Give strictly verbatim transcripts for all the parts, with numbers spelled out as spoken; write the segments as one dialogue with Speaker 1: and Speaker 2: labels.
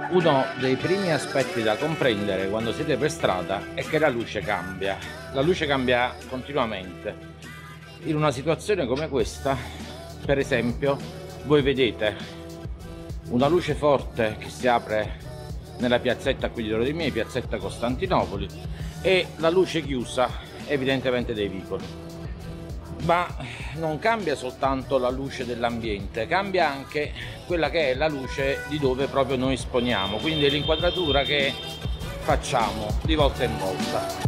Speaker 1: Uno dei primi aspetti da comprendere quando siete per strada è che la luce cambia. La luce cambia continuamente. In una situazione come questa, per esempio, voi vedete una luce forte che si apre nella piazzetta qui dietro di me, piazzetta Costantinopoli, e la luce chiusa evidentemente dei vicoli. Ma non cambia soltanto la luce dell'ambiente, cambia anche quella che è la luce di dove proprio noi esponiamo, quindi l'inquadratura che facciamo di volta in volta.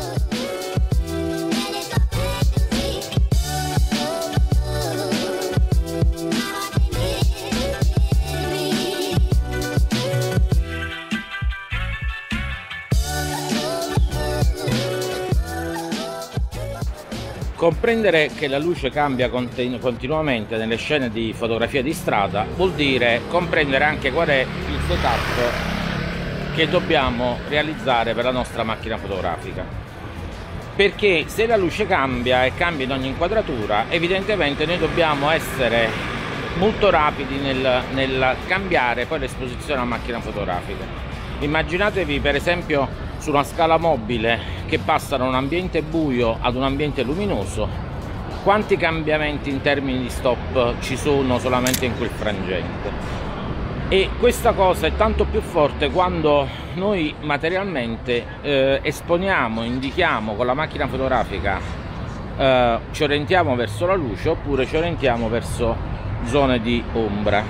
Speaker 1: Comprendere che la luce cambia continu continuamente nelle scene di fotografia di strada vuol dire comprendere anche qual è il setup che dobbiamo realizzare per la nostra macchina fotografica. Perché se la luce cambia e cambia in ogni inquadratura, evidentemente noi dobbiamo essere molto rapidi nel, nel cambiare poi l'esposizione alla macchina fotografica. Immaginatevi per esempio su una scala mobile che passa da un ambiente buio ad un ambiente luminoso, quanti cambiamenti in termini di stop ci sono solamente in quel frangente. E questa cosa è tanto più forte quando noi materialmente eh, esponiamo, indichiamo con la macchina fotografica, eh, ci orientiamo verso la luce oppure ci orientiamo verso zone di ombra.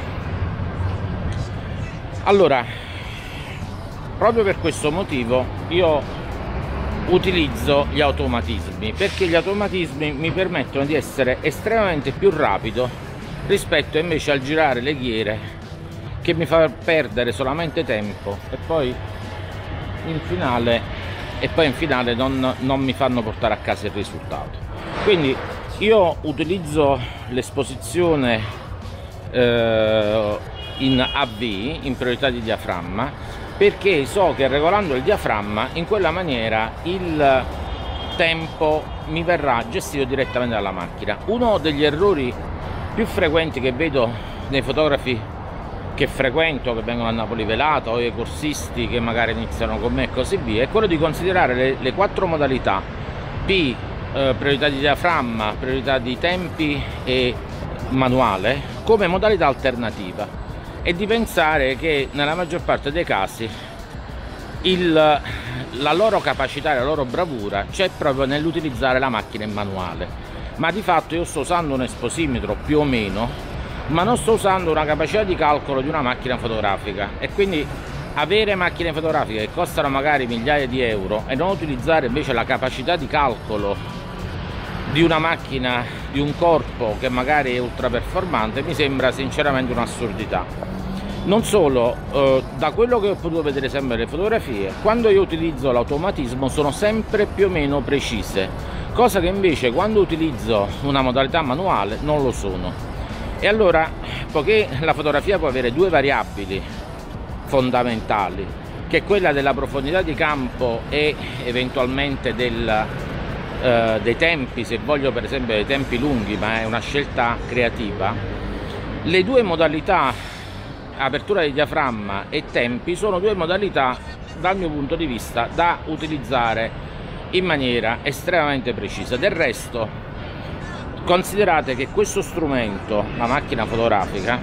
Speaker 1: Allora, proprio per questo motivo io utilizzo gli automatismi, perché gli automatismi mi permettono di essere estremamente più rapido rispetto invece al girare le ghiere, che mi fa perdere solamente tempo e poi in finale, e poi in finale non, non mi fanno portare a casa il risultato. Quindi io utilizzo l'esposizione eh, in A V, in priorità di diaframma, perché so che regolando il diaframma in quella maniera il tempo mi verrà gestito direttamente dalla macchina. Uno degli errori più frequenti che vedo nei fotografi che frequento, che vengono a Napoli Velata, o i corsisti che magari iniziano con me e così via, è quello di considerare le, le quattro modalità P, eh, priorità di diaframma, priorità di tempi e manuale, come modalità alternativa, e di pensare che nella maggior parte dei casi il, la loro capacità e la loro bravura c'è proprio nell'utilizzare la macchina in manuale. Ma di fatto io sto usando un esposimetro più o meno, ma non sto usando una capacità di calcolo di una macchina fotografica, e quindi avere macchine fotografiche che costano magari migliaia di euro e non utilizzare invece la capacità di calcolo di una macchina, di un corpo che magari è ultra performante, mi sembra sinceramente un'assurdità. Non solo, eh, da quello che ho potuto vedere sempre nelle fotografie, quando io utilizzo l'automatismo sono sempre più o meno precise, cosa che invece quando utilizzo una modalità manuale non lo sono. E allora, poiché la fotografia può avere due variabili fondamentali, che è quella della profondità di campo e eventualmente del, eh, dei tempi, se voglio per esempio dei tempi lunghi, ma è una scelta creativa, le due modalità apertura di diaframma e tempi sono due modalità dal mio punto di vista da utilizzare in maniera estremamente precisa. Del resto considerate che questo strumento, la macchina fotografica,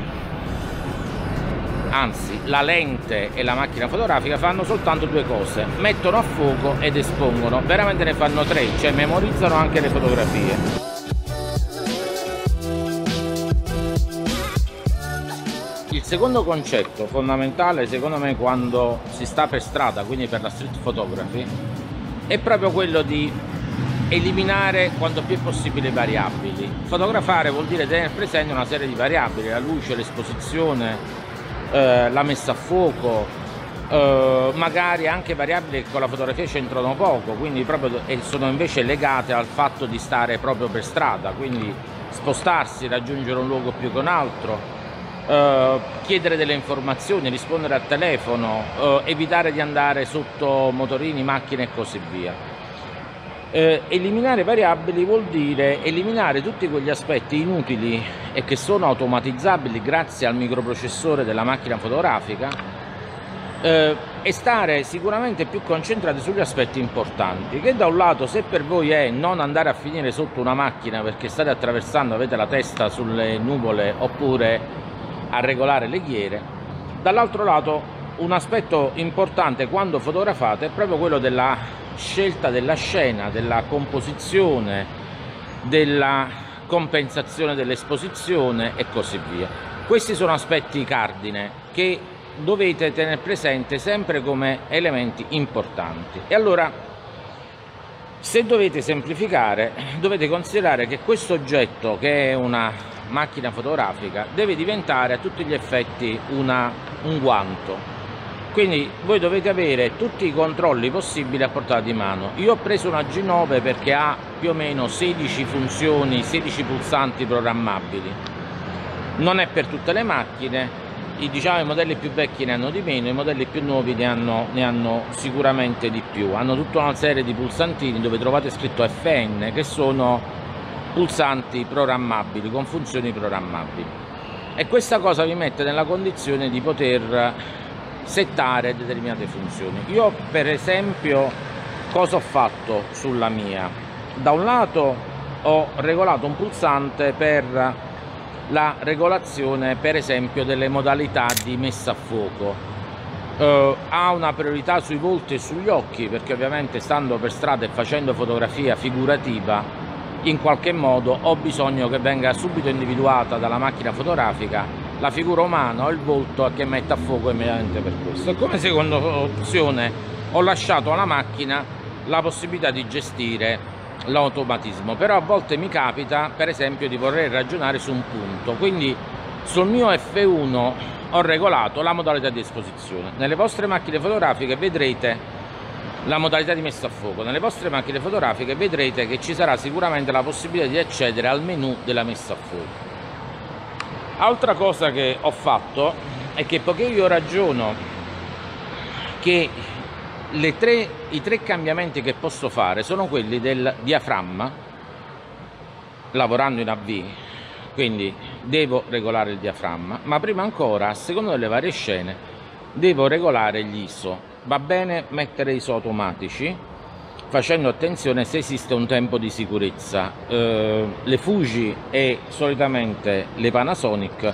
Speaker 1: anzi la lente e la macchina fotografica, fanno soltanto due cose: mettono a fuoco ed espongono. Veramente ne fanno tre, cioè memorizzano anche le fotografie. Il secondo concetto fondamentale, secondo me, quando si sta per strada, quindi per la street photography, è proprio quello di eliminare quanto più possibile variabili. Fotografare vuol dire tenere presente una serie di variabili: la luce, l'esposizione, eh, la messa a fuoco, eh, magari anche variabili che con la fotografia c'entrano poco, quindi proprio e sono invece legate al fatto di stare proprio per strada, quindi spostarsi, raggiungere un luogo più che un altro. Uh, chiedere delle informazioni, rispondere al telefono, uh, evitare di andare sotto motorini, macchine e così via. Uh, eliminare variabili vuol dire eliminare tutti quegli aspetti inutili e che sono automatizzabili grazie al microprocessore della macchina fotografica, eh, e stare sicuramente più concentrati sugli aspetti importanti, che da un lato, se per voi è non andare a finire sotto una macchina perché state attraversando, avete la testa sulle nuvole, oppure a regolare le ghiere, dall'altro lato un aspetto importante quando fotografate è proprio quello della scelta della scena, della composizione, della compensazione dell'esposizione e così via. Questi sono aspetti cardine che dovete tenere presente sempre come elementi importanti. E allora, se dovete semplificare, dovete considerare che questo oggetto, che è una macchina fotografica, deve diventare a tutti gli effetti una, un guanto. Quindi voi dovete avere tutti i controlli possibili a portata di mano. Io ho preso una G nove perché ha più o meno sedici funzioni, sedici pulsanti programmabili. Non è per tutte le macchine. I, diciamo, i modelli più vecchi ne hanno di meno, i modelli più nuovi ne hanno, ne hanno sicuramente di più. Hanno tutta una serie di pulsantini dove trovate scritto F N, che sono pulsanti programmabili, con funzioni programmabili. E questa cosa vi mette nella condizione di poter settare determinate funzioni. Io per esempio cosa ho fatto sulla mia? Da un lato ho regolato un pulsante per la regolazione per esempio delle modalità di messa a fuoco. Eh, ha una priorità sui volti e sugli occhi, perché ovviamente stando per strada e facendo fotografia figurativa in qualche modo ho bisogno che venga subito individuata dalla macchina fotografica la figura umana o il volto che mette a fuoco immediatamente per questo. E come seconda opzione ho lasciato alla macchina la possibilità di gestire l'automatismo, però a volte mi capita per esempio di voler ragionare su un punto, quindi sul mio F uno ho regolato la modalità di esposizione. Nelle vostre macchine fotografiche vedrete la modalità di messa a fuoco, nelle vostre macchine fotografiche vedrete che ci sarà sicuramente la possibilità di accedere al menu della messa a fuoco. Altra cosa che ho fatto è che, poiché io ragiono che le tre, i tre cambiamenti che posso fare sono quelli del diaframma, lavorando in A V, quindi devo regolare il diaframma, ma prima ancora, a seconda delle varie scene, devo regolare gli I S O. Va bene mettere I S O automatici, facendo attenzione se esiste un tempo di sicurezza. Eh, le Fuji e solitamente le Panasonic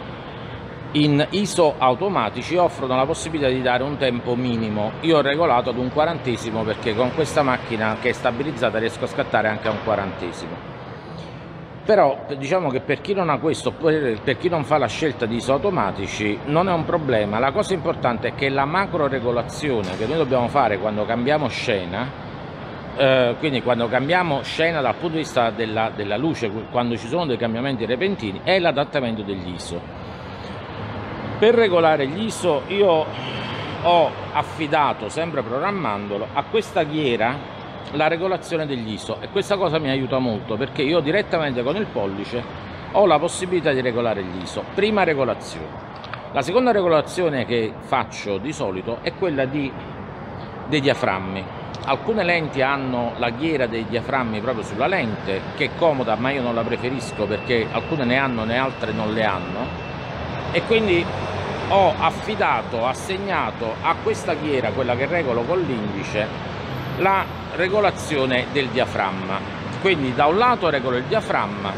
Speaker 1: in I S O automatici offrono la possibilità di dare un tempo minimo. Io ho regolato ad un quarantesimo perché con questa macchina che è stabilizzata riesco a scattare anche a un quarantesimo. Però diciamo che per chi non ha questo, per chi non fa la scelta di I S O automatici, non è un problema. La cosa importante è che la macro regolazione che noi dobbiamo fare quando cambiamo scena, eh, quindi quando cambiamo scena dal punto di vista della, della luce, quando ci sono dei cambiamenti repentini, è l'adattamento degli I S O. Per regolare gli I S O io ho affidato, sempre programmandolo, a questa ghiera la regolazione degli I S O, e questa cosa mi aiuta molto perché io direttamente con il pollice ho la possibilità di regolare gli I S O. Prima regolazione. La seconda regolazione che faccio di solito è quella di, dei diaframmi. Alcune lenti hanno la ghiera dei diaframmi proprio sulla lente, che è comoda, ma io non la preferisco perché alcune ne hanno e altre non le hanno, e quindi ho affidato, assegnato a questa ghiera, quella che regolo con l'indice, la regolazione del diaframma. Quindi da un lato regolo il diaframma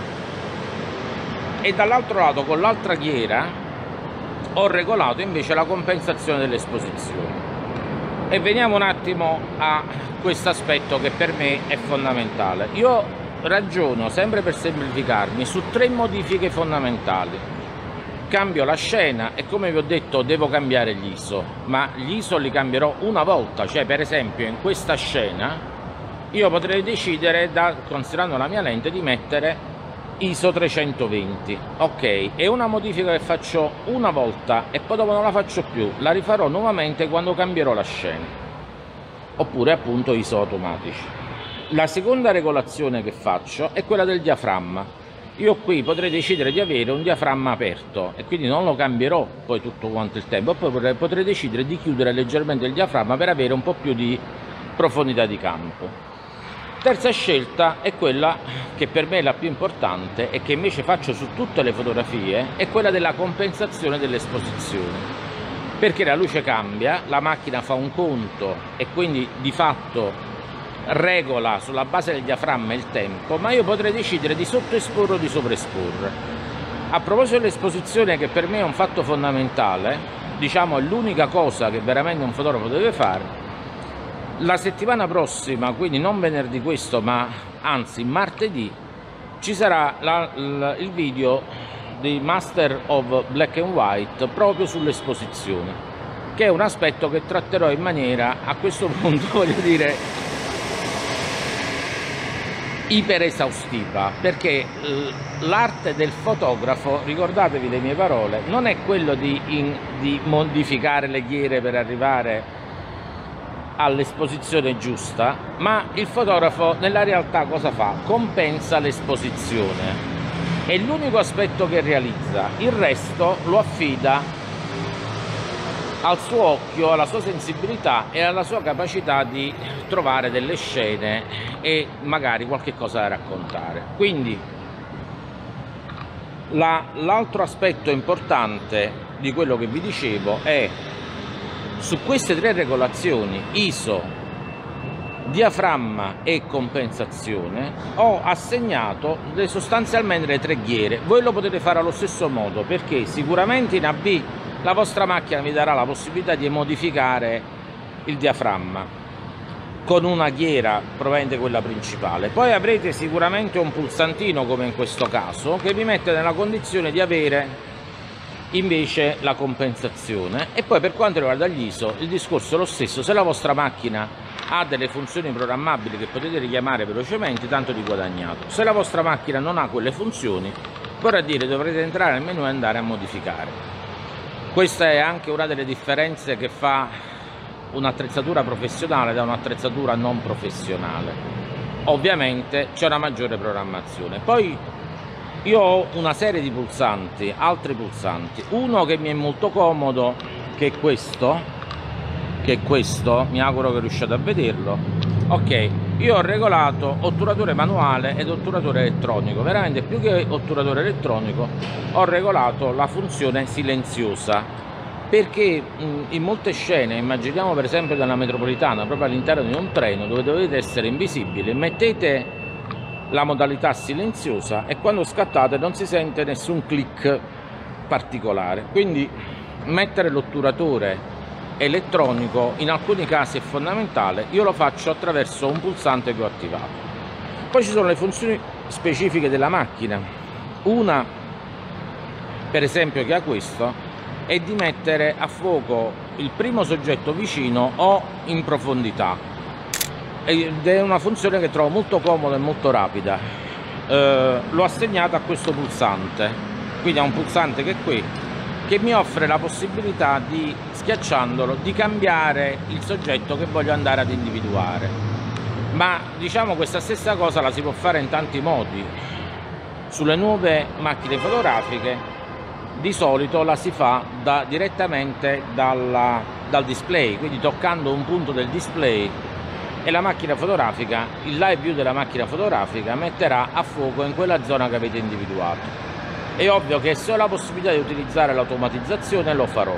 Speaker 1: e dall'altro lato con l'altra ghiera ho regolato invece la compensazione dell'esposizione. E veniamo un attimo a questo aspetto che per me è fondamentale. Io ragiono, sempre per semplificarmi, su tre modifiche fondamentali. Cambio la scena e, come vi ho detto, devo cambiare gli I S O, ma gli I S O li cambierò una volta. Cioè, per esempio, in questa scena io potrei decidere, da, considerando la mia lente, di mettere I S O trecentoventi. Ok, è una modifica che faccio una volta e poi dopo non la faccio più, la rifarò nuovamente quando cambierò la scena, oppure appunto I S O automatici. La seconda regolazione che faccio è quella del diaframma. Io qui potrei decidere di avere un diaframma aperto e quindi non lo cambierò poi tutto quanto il tempo, poi potrei, potrei decidere di chiudere leggermente il diaframma per avere un po' più di profondità di campo. Terza scelta è quella che per me è la più importante e che invece faccio su tutte le fotografie, è quella della compensazione dell'esposizione. perché la luce cambia, la macchina fa un conto e quindi di fatto regola sulla base del diaframma il tempo, ma io potrei decidere di sottoesporre o di sovraesporre. A proposito dell'esposizione, che per me è un fatto fondamentale, diciamo è l'unica cosa che veramente un fotografo deve fare, la settimana prossima, quindi non venerdì questo ma anzi martedì, ci sarà la, la, il video di Master of Black and White proprio sull'esposizione, che è un aspetto che tratterò in maniera, a questo punto voglio dire, iper esaustiva, perché l'arte del fotografo, ricordatevi le mie parole, non è quello di, in, di modificare le ghiere per arrivare all'esposizione giusta, ma il fotografo nella realtà cosa fa? Compensa l'esposizione, è l'unico aspetto che realizza, il resto lo affida al suo occhio, alla sua sensibilità e alla sua capacità di trovare delle scene e magari qualche cosa da raccontare. Quindi l'altro aspetto importante di quello che vi dicevo è, su queste tre regolazioni I S O, diaframma e compensazione, ho assegnato le, sostanzialmente le tre ghiere. Voi lo potete fare allo stesso modo, perché sicuramente in A B la vostra macchina vi darà la possibilità di modificare il diaframma con una ghiera proveniente quella principale. Poi avrete sicuramente un pulsantino, come in questo caso, che vi mette nella condizione di avere invece la compensazione. E poi per quanto riguarda gli I S O il discorso è lo stesso: se la vostra macchina ha delle funzioni programmabili che potete richiamare velocemente, tanto di guadagnato. Se la vostra macchina non ha quelle funzioni, vorrà dire dovrete entrare nel menu e andare a modificare. Questa è anche una delle differenze che fa un'attrezzatura professionale da un'attrezzatura non professionale. Ovviamente c'è una maggiore programmazione. Poi io ho una serie di pulsanti, altri pulsanti. Uno che mi è molto comodo, che è questo, che è questo, mi auguro che riusciate a vederlo. Ok, io ho regolato otturatore manuale ed otturatore elettronico. Veramente più che otturatore elettronico ho regolato la funzione silenziosa, perché in molte scene, immaginiamo per esempio della metropolitana, proprio all'interno di un treno dove dovete essere invisibili, mettete la modalità silenziosa e quando scattate non si sente nessun click particolare. Quindi mettere l'otturatore elettronico in alcuni casi è fondamentale. Io lo faccio attraverso un pulsante che ho attivato. Poi ci sono le funzioni specifiche della macchina. Una, per esempio, che ha questo, è di mettere a fuoco il primo soggetto vicino o in profondità, ed è una funzione che trovo molto comoda e molto rapida. Eh, l'ho assegnata a questo pulsante, quindi è un pulsante che è qui, che mi offre la possibilità di, schiacciandolo, di cambiare il soggetto che voglio andare ad individuare. Ma diciamo questa stessa cosa la si può fare in tanti modi. Sulle nuove macchine fotografiche di solito la si fa da, direttamente dalla, dal display, quindi toccando un punto del display, e la macchina fotografica, il live view della macchina fotografica metterà a fuoco in quella zona che avete individuato. È ovvio che se ho la possibilità di utilizzare l'automatizzazione lo farò,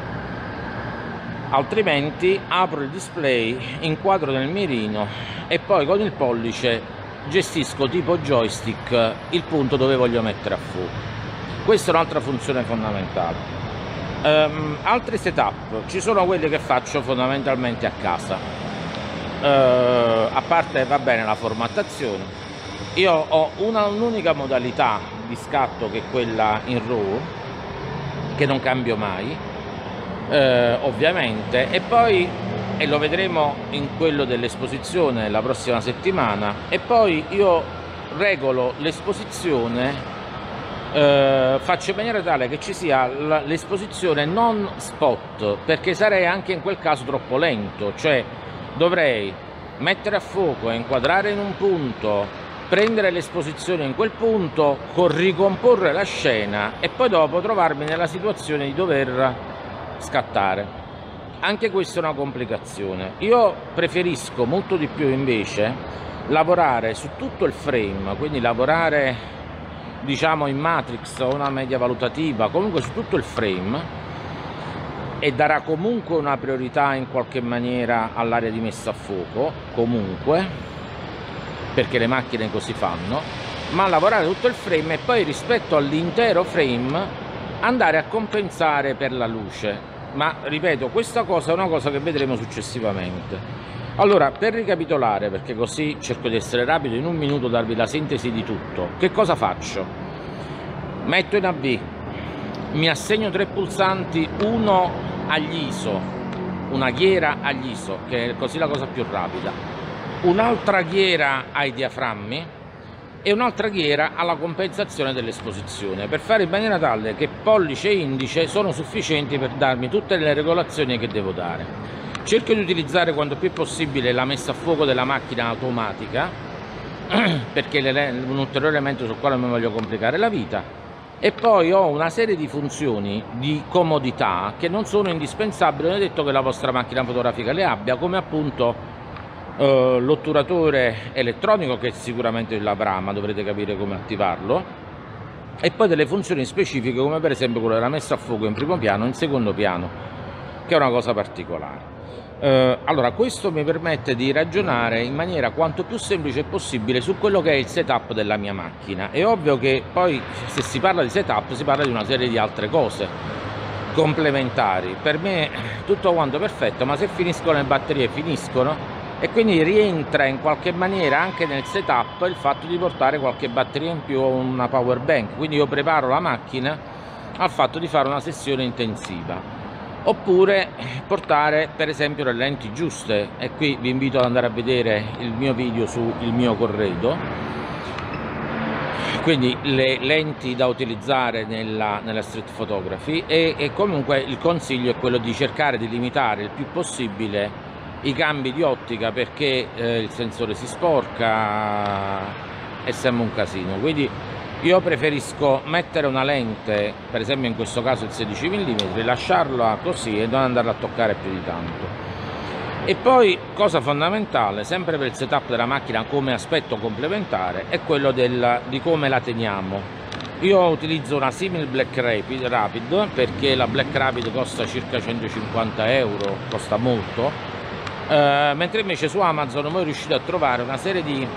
Speaker 1: altrimenti apro il display, inquadro nel mirino e poi con il pollice gestisco tipo joystick il punto dove voglio mettere a fuoco. Questa è un'altra funzione fondamentale. Um, altri setup, ci sono quelli che faccio fondamentalmente a casa, uh, a parte va bene la formattazione. Io ho un'unica modalità di scatto che è quella in RAW, che non cambio mai, eh, ovviamente, e poi, e lo vedremo in quello dell'esposizione la prossima settimana, e poi io regolo l'esposizione, eh, faccio in maniera tale che ci sia l'esposizione non spot, perché sarei anche in quel caso troppo lento, cioè dovrei mettere a fuoco e inquadrare in un punto, prendere l'esposizione in quel punto, con ricomporre la scena e poi dopo trovarmi nella situazione di dover scattare. Anche questa è una complicazione. Io preferisco molto di più invece lavorare su tutto il frame, quindi lavorare diciamo in matrix o una media valutativa, comunque su tutto il frame, e darà comunque una priorità in qualche maniera all'area di messa a fuoco, comunque, perché le macchine così fanno, ma lavorare tutto il frame e poi rispetto all'intero frame andare a compensare per la luce. Ma ripeto, questa cosa è una cosa che vedremo successivamente. Allora, per ricapitolare, perché così cerco di essere rapido, in un minuto darvi la sintesi di tutto. Che cosa faccio? Metto in A V, mi assegno tre pulsanti, uno agli I S O, una ghiera agli I S O, che è così la cosa più rapida, un'altra ghiera ai diaframmi e un'altra ghiera alla compensazione dell'esposizione, per fare in maniera tale che pollice e indice sono sufficienti per darmi tutte le regolazioni che devo dare. Cerco di utilizzare quanto più possibile la messa a fuoco della macchina automatica, perché è un ulteriore elemento sul quale non mi voglio complicare la vita, e poi ho una serie di funzioni di comodità che non sono indispensabili, non è detto che la vostra macchina fotografica le abbia, come appunto eh, l'otturatore elettronico, che sicuramente l'avrà, ma dovrete capire come attivarlo, e poi delle funzioni specifiche come per esempio quella della messa a fuoco in primo piano e in secondo piano, che è una cosa particolare. Uh, allora, questo mi permette di ragionare in maniera quanto più semplice possibile su quello che è il setup della mia macchina. È ovvio che poi, se si parla di setup, si parla di una serie di altre cose complementari. Per me tutto quanto perfetto, ma se finiscono le batterie finiscono, e quindi rientra in qualche maniera anche nel setup il fatto di portare qualche batteria in più o una power bank. Quindi io preparo la macchina al fatto di fare una sessione intensiva, oppure portare per esempio le lenti giuste, e qui vi invito ad andare a vedere il mio video sul mio corredo, quindi le lenti da utilizzare nella, nella street photography, e, e comunque il consiglio è quello di cercare di limitare il più possibile i cambi di ottica, perché eh, il sensore si sporca e sembra un casino. Quindi io preferisco mettere una lente, per esempio in questo caso il sedici millimetri, lasciarla così e non andarla a toccare più di tanto. E poi, cosa fondamentale, sempre per il setup della macchina come aspetto complementare, è quello del, di come la teniamo. Io utilizzo una simil Black Rapid, Rapid perché la Black Rapid costa circa centocinquanta euro, costa molto, eh, mentre invece su Amazon voi riuscite a trovare una serie di...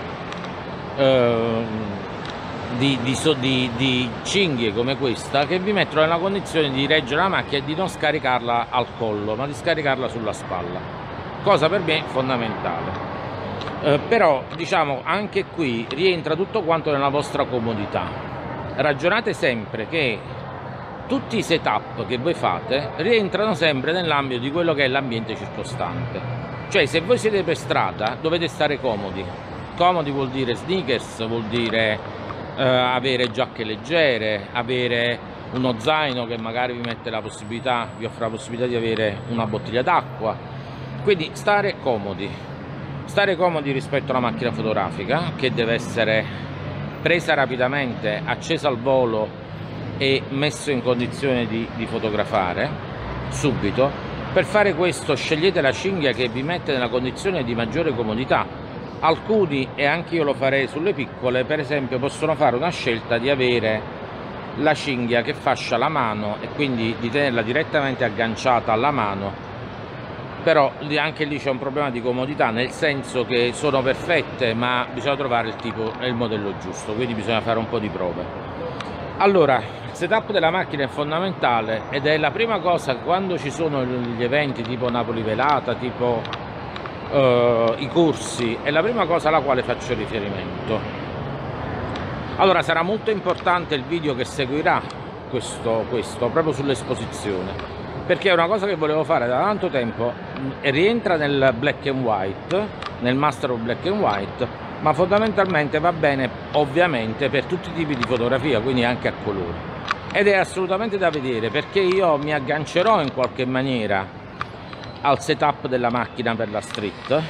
Speaker 1: Eh, Di, di, di, di cinghie come questa, che vi mettono nella condizione di reggere la macchina e di non scaricarla al collo, ma di scaricarla sulla spalla, cosa per me fondamentale. Eh, però diciamo anche qui rientra tutto quanto nella vostra comodità. Ragionate sempre che tutti i setup che voi fate rientrano sempre nell'ambito di quello che è l'ambiente circostante. Cioè, se voi siete per strada dovete stare comodi. Comodi vuol dire sneakers, vuol dire Uh, avere giacche leggere, avere uno zaino che magari vi mette la possibilità, vi offre la possibilità di avere una bottiglia d'acqua. Quindi stare comodi, stare comodi rispetto alla macchina fotografica, che deve essere presa rapidamente, accesa al volo e messo in condizione di, di fotografare subito. Per fare questo scegliete la cinghia che vi mette nella condizione di maggiore comodità. Alcuni, e anche io lo farei sulle piccole, per esempio possono fare una scelta di avere la cinghia che fascia la mano e quindi di tenerla direttamente agganciata alla mano, però anche lì c'è un problema di comodità, nel senso che sono perfette ma bisogna trovare il tipo e il modello giusto, quindi bisogna fare un po' di prove. Allora, il setup della macchina è fondamentale ed è la prima cosa quando ci sono gli eventi tipo Napoli Velata, tipo Uh, i corsi, è la prima cosa alla quale faccio riferimento. Allora, sarà molto importante il video che seguirà questo, questo proprio sull'esposizione, perché è una cosa che volevo fare da tanto tempo, rientra nel black and white, nel master of black and white, ma fondamentalmente va bene ovviamente per tutti i tipi di fotografia, quindi anche a colori, ed è assolutamente da vedere, perché io mi aggancerò in qualche maniera al setup della macchina per la street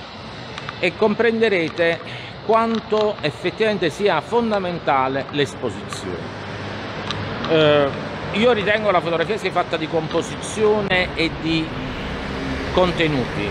Speaker 1: e comprenderete quanto effettivamente sia fondamentale l'esposizione. Eh, io ritengo la fotografia sia fatta di composizione e di contenuti,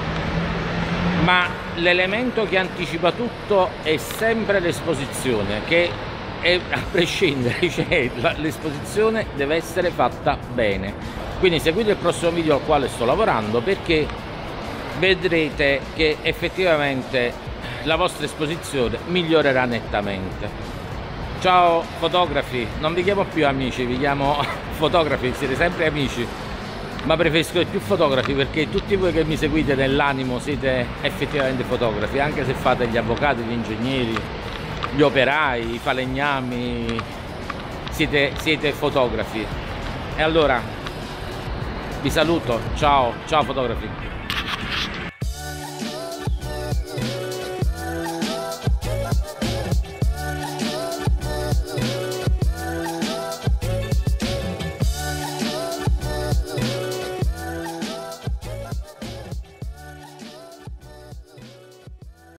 Speaker 1: ma l'elemento che anticipa tutto è sempre l'esposizione, che è a prescindere, cioè l'esposizione deve essere fatta bene. Quindi seguite il prossimo video al quale sto lavorando, perché vedrete che effettivamente la vostra esposizione migliorerà nettamente. Ciao fotografi, non vi chiamo più amici, vi chiamo fotografi, siete sempre amici, ma preferisco più fotografi, perché tutti voi che mi seguite nell'animo siete effettivamente fotografi, anche se fate gli avvocati, gli ingegneri, gli operai, i falegnami, siete, siete fotografi. E allora vi saluto, ciao, ciao fotografi.